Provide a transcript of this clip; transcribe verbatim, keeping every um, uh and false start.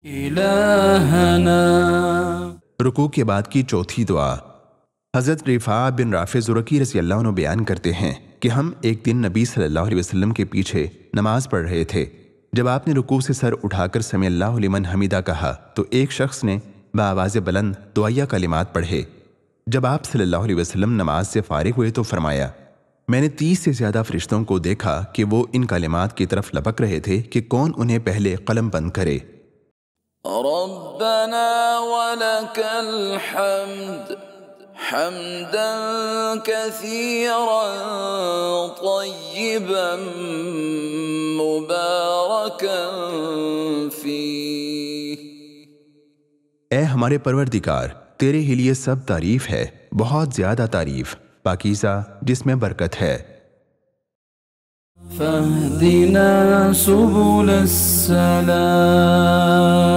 إلهنا۔ رکوع کے بعد کی چوتھی دعا۔ حضرت رفاع بن رافع زرقی رضی اللہ عنہ بیان کرتے ہیں کہ ہم ایک دن نبی صلی اللہ علیہ وسلم کے پیچھے نماز پڑھ رہے تھے۔ جب آپ نے رکوع سے سر اٹھا کر سمع اللہ لمن حمیدہ کہا تو ایک شخص نے بآواز بلند دعائیہ کلمات پڑھے۔ جب آپ صلی اللہ علیہ وسلم نماز سے فارغ ہوئے تو فرمایا، میں نے تیس سے زیادہ فرشتوں کو دیکھا کہ وہ ان کلمات کی طرف لپک رہے تھے کہ کون انہیں پہلے قلم بند کرے۔ ربنا ولك الحمد حمدا كثيرا طيبا مباركا فيه۔ اے ہمارے پروردگار، تیرے ہی لیے سب تعریف ہے، بہت زیادہ تعریف، پاکیزہ جس میں برکت ہے۔ فاهدنا سبل السلام۔